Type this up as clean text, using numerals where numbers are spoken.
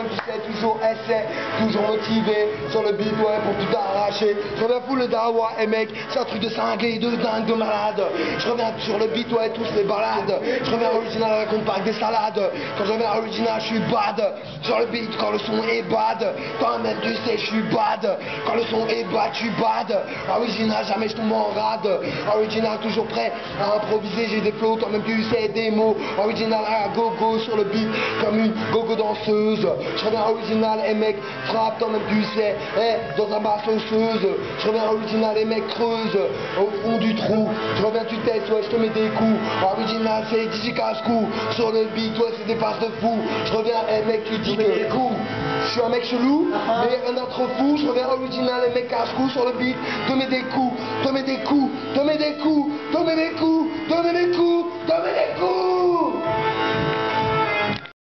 toi-même tu sais, toujours essai, toujours motivé, sur le beat, ouais, pour tout arracher. Je reviens full le dawa, et mec, c'est un truc de cinglé, de dingue, de malade. Je reviens sur le beat, ouais, tous les balades. Je reviens original, raconte pas avec des salades. Quand je reviens original, je suis bad. Sur le beat, quand le son est bad. Toi-même tu sais, je suis bad. Quand le son est bad, je suis bad. Original, jamais je tombe en rade. Original, toujours prêt à improviser, j'ai des flows, toi-même tu sais, des mots. Original à gogo sur le beat, comme une gogo danseuse. Je reviens original, et mec, frappe, toi-même tu sais, dans un bar sauceuse. Je reviens original, et mec, creuse au fond du trou. Je reviens, tu testes, ouais, je te mets des coups. Original, c'est DJ casse-cou. Sur le beat, ouais, c'est des passes de fou. Je reviens, et mec, tu dis que je suis un mec chelou, mais un autre fou. Je reviens original, et mec, casse-cou sur le beat. Te mets des coups, te mets des coups, te mets des coups, te mets des coups, te mets des coups, te mets des coups.